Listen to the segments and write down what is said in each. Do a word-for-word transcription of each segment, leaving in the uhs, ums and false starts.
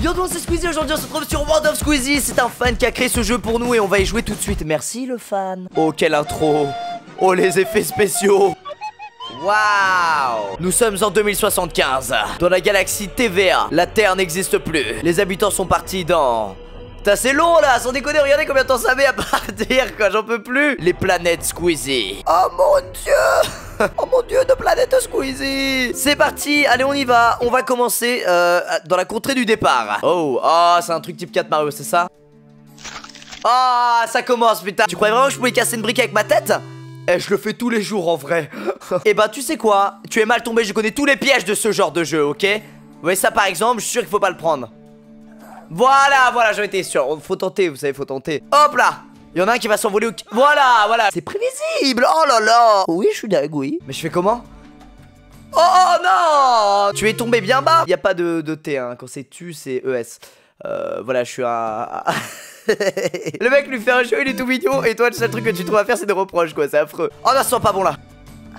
Yo tout le monde, c'est Squeezie. Aujourd'hui on se retrouve sur World of Squeezie. C'est un fan qui a créé ce jeu pour nous et on va y jouer tout de suite. Merci le fan. Oh quelle intro. Oh les effets spéciaux. Waouh. Nous sommes en deux mille soixante-quinze. Dans la galaxie T V A. La Terre n'existe plus. Les habitants sont partis dans... Putain c'est long là, sans déconner, regardez combien de temps ça met à partir quoi, j'en peux plus. Les planètes Squeezie. Oh mon dieu. Oh mon dieu, de planètes Squeezie. C'est parti, allez on y va. On va commencer euh, dans la contrée du départ. Oh, oh c'est un truc type quatre Mario, c'est ça? Ah oh, ça commence putain. Tu croyais vraiment que je pouvais casser une brique avec ma tête? Eh je le fais tous les jours en vrai. Et bah tu sais quoi, tu es mal tombé, je connais tous les pièges de ce genre de jeu, ok? Vous voyez ça par exemple, je suis sûr qu'il faut pas le prendre. Voilà, voilà, j'en étais sûr. Faut tenter, vous savez, faut tenter. Hop là. Il y en a un qui va s'envoler au... Voilà, voilà. C'est prévisible. Oh là là. Oui, je suis dingue, oui. Mais je fais comment? Oh, oh non. Tu es tombé bien bas. Il n'y a pas de, de T, hein. Quand c'est tu, c'est E S. Euh, voilà, je suis un... Le mec lui fait un jeu, il est tout mignon. Et toi, le seul truc que tu trouves à faire, c'est des reproches, quoi. C'est affreux. Oh non, ça sent pas bon là.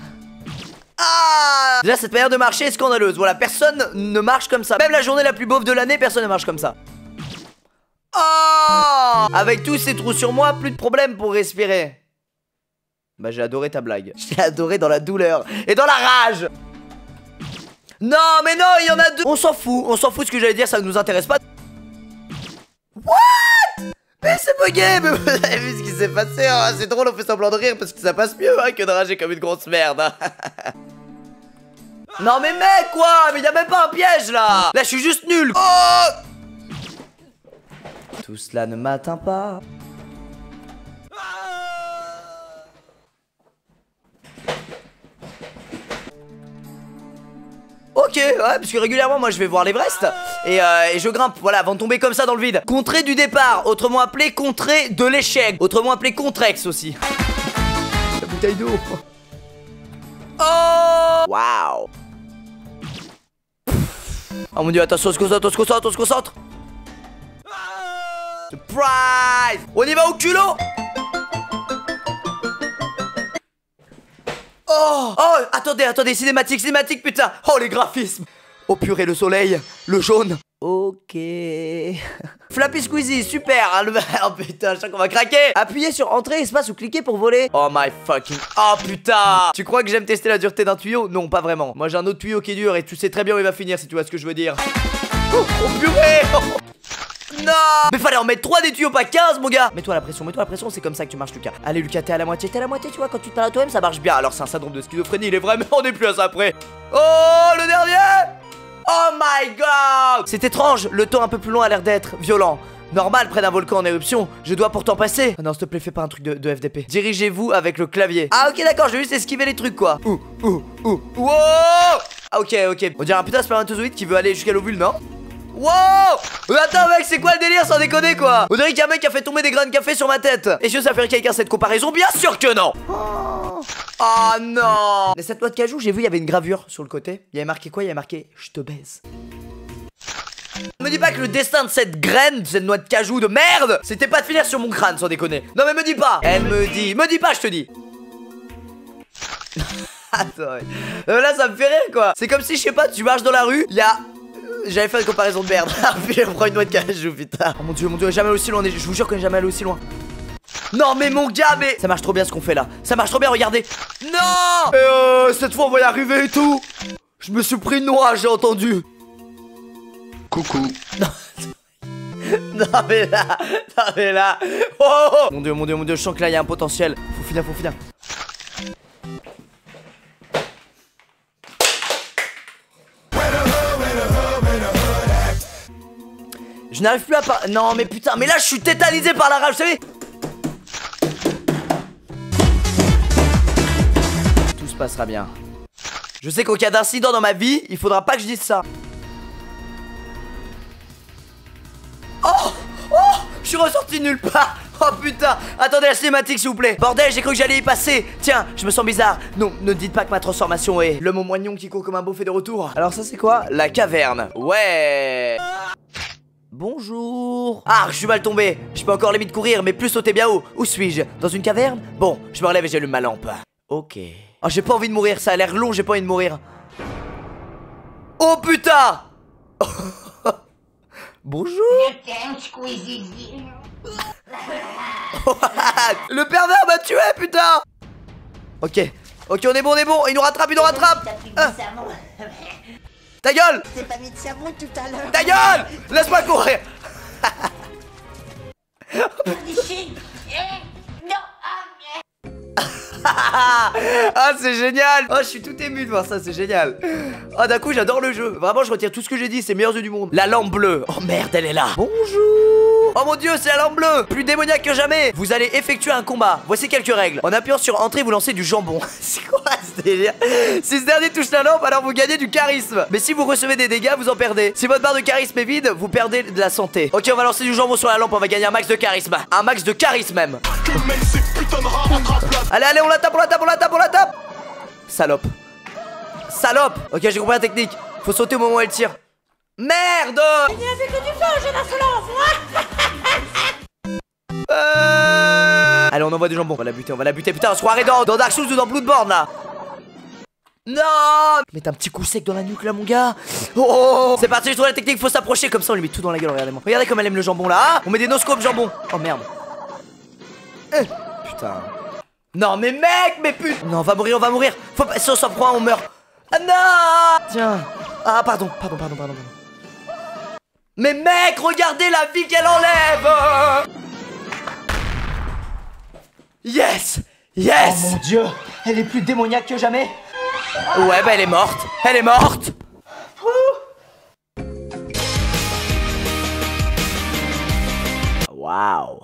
Ah. Déjà, cette manière de marcher est scandaleuse. Voilà, personne ne marche comme ça. Même la journée la plus beauf de l'année, personne ne marche comme ça. Oh. Avec tous ces trous sur moi, plus de problème pour respirer. Bah j'ai adoré ta blague. J'ai adoré dans la douleur et dans la rage. Non mais non, il y en a deux. On s'en fout, on s'en fout de ce que j'allais dire, ça ne nous intéresse pas. What? Mais c'est bugué. Mais vous avez vu ce qui s'est passé hein. C'est drôle, on fait semblant de rire parce que ça passe mieux hein, que de rager comme une grosse merde hein. Non mais mec quoi. Mais y a même pas un piège là. Là je suis juste nul. Oh. Tout cela ne m'atteint pas. Ok, ouais, parce que régulièrement moi je vais voir l'Everest et, euh, et je grimpe, voilà, avant de tomber comme ça dans le vide. Contrée du départ, autrement appelé contrée de l'échec, autrement appelé Contrex aussi. La bouteille d'eau. Oh. Waouh. Oh mon dieu, attention, on se concentre, on se concentre, on se concentre. Surprise! On y va au culot! Oh! Oh! Attendez, attendez, cinématique, cinématique, putain! Oh, les graphismes! Oh purée, le soleil, le jaune. Ok. Flappy Squeezie, super! Hein, le... Oh putain, je sens qu'on va craquer! Appuyez sur entrée, espace ou cliquez pour voler. Oh my fucking... Oh putain! Tu crois que j'aime tester la dureté d'un tuyau? Non, pas vraiment. Moi j'ai un autre tuyau qui est dur et tu sais très bien où il va finir si tu vois ce que je veux dire. Oh, oh purée! Oh. Non. Mais fallait en mettre trois des tuyaux, pas quinze mon gars. Mets-toi la pression, mets-toi la pression, c'est comme ça que tu marches Lucas. Allez Lucas, t'es à la moitié, t'es à la moitié, tu vois. Quand tu te parles à toi-même ça marche bien. Alors c'est un syndrome de schizophrénie, il est vrai, mais on est plus à ça après. Oh le dernier. Oh my god. C'est étrange, le temps un peu plus long a l'air d'être violent. Normal près d'un volcan en éruption, je dois pourtant passer. Ah non s'il te plaît fais pas un truc de, de F D P. Dirigez-vous avec le clavier. Ah ok d'accord, j'ai juste esquivé les trucs quoi. Ouh ouh ouh. Wow. Ah ok ok. On dirait un putain spermatozoïde qui veut aller jusqu'à l'ovule non? Wow! Attends mec, c'est quoi le délire sans déconner quoi? On dirait qu'il y a un mec qui a fait tomber des grains de café sur ma tête. Est-ce que ça fait quelqu'un cette comparaison? Bien sûr que non. Oh, oh non. Mais cette noix de cajou, j'ai vu il y avait une gravure sur le côté. Il y avait marqué quoi? Il y avait marqué je te baise. Me dis pas que le destin de cette graine, de cette noix de cajou de merde, c'était pas de finir sur mon crâne sans déconner. Non mais me dis pas. Elle me dit, me dis pas je te dis. Attends euh, là ça me fait rire quoi. C'est comme si je sais pas, tu marches dans la rue, il y a... J'avais fait une comparaison de merde. Puis on prend une noix de cajou putain. Oh mon dieu, mon dieu, jamais aussi loin. Je vous jure qu'on est jamais allé aussi loin. Non mais mon gars, mais ça marche trop bien ce qu'on fait là. Ça marche trop bien, regardez. Non. Et euh, cette fois on va y arriver et tout. Je me suis pris une noix, j'ai entendu. Coucou. Non. Non mais là, non mais là. Oh, oh. Mon dieu, mon dieu, mon dieu, je sens que là il y a un potentiel. Faut finir, faut finir. Je n'arrive plus à pas... Non mais putain, mais là je suis tétanisé par la rage, vous savez. Tout se passera bien. Je sais qu'au cas d'incident dans ma vie, il faudra pas que je dise ça. Oh. Oh. Je suis ressorti nulle part. Oh putain. Attendez la cinématique s'il vous plaît. Bordel, j'ai cru que j'allais y passer. Tiens, je me sens bizarre. Non, ne dites pas que ma transformation est le moignon qui court comme un bouffé de retour. Alors ça c'est quoi? La caverne. Ouais. Bonjour. Ah, je suis mal tombé. Je peux encore limite courir, mais plus sauter bien haut. Où suis-je? Dans une caverne? Bon, je me relève et j'allume ma lampe. Ok. Oh, j'ai pas envie de mourir, ça a l'air long, j'ai pas envie de mourir. Oh putain. Bonjour. Le pervers m'a tué, putain. Ok, ok, on est bon, on est bon. Il nous rattrape, il nous rattrape. Ah. Ta gueule. J'ai pas mis de savon tout à l'heure. Ta gueule. Laisse-moi courir. Ah, c'est génial. Oh, je suis tout ému de voir ça, c'est génial. Ah, d'un coup, j'adore le jeu. Vraiment, je retire tout ce que j'ai dit, c'est le meilleur jeu du monde. La lampe bleue. Oh merde, elle est là. Bonjour. Oh mon dieu, c'est la lampe bleue. Plus démoniaque que jamais. Vous allez effectuer un combat. Voici quelques règles. En appuyant sur entrée, vous lancez du jambon. C'est quoi ce délire? Si ce dernier touche la lampe, alors vous gagnez du charisme. Mais si vous recevez des dégâts, vous en perdez. Si votre barre de charisme est vide, vous perdez de la santé. Ok, on va lancer du jambon sur la lampe, on va gagner un max de charisme. Un max de charisme même. Allez, allez, on la tape, on la tape, on la tape, on la tape. Salope. Salope. Ok, j'ai compris la technique. Faut sauter au moment où elle tire. Merde. Il n'y avait que du feu, jeune insolence. euh... Allez, on envoie du jambon. On va la buter, on va la buter. Putain, on se croirait dans, dans Dark Souls ou dans Bloodborne là. Non. Mets un petit coup sec dans la nuque là, mon gars. Oh, c'est parti, je trouve la technique. Faut s'approcher comme ça, on lui met tout dans la gueule. Regardez-moi. Regardez comme elle aime le jambon là. Ah, on met des noscopes jambon. Oh merde. Euh. Putain. Non mais mec, mais putain. Non, on va mourir, on va mourir. Faut pas, si on s'en prend, on meurt. Ah non. Tiens. Ah pardon, pardon, pardon, pardon, pardon. Mais mec, regardez la vie qu'elle enlève. Yes. Yes. Oh mon dieu, elle est plus démoniaque que jamais. Ouais bah elle est morte. Elle est morte. Waouh.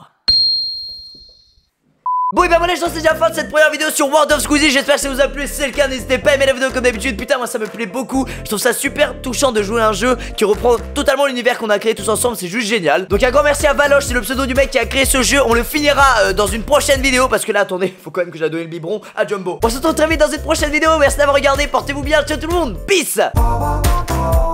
Bon et ben voilà, je pense que c'est déjà la fin de cette première vidéo sur World of Squeezie. J'espère que ça vous a plu, si c'est le cas n'hésitez pas à aimer la vidéo comme d'habitude. Putain moi ça me plaît beaucoup, je trouve ça super touchant de jouer à un jeu qui reprend totalement l'univers qu'on a créé tous ensemble, c'est juste génial. Donc un grand merci à Valoche, c'est le pseudo du mec qui a créé ce jeu. On le finira euh, dans une prochaine vidéo parce que là attendez, faut quand même que j'aille donner le biberon à Jumbo. On se retrouve très vite dans une prochaine vidéo, merci d'avoir regardé, portez-vous bien, ciao tout le monde, peace.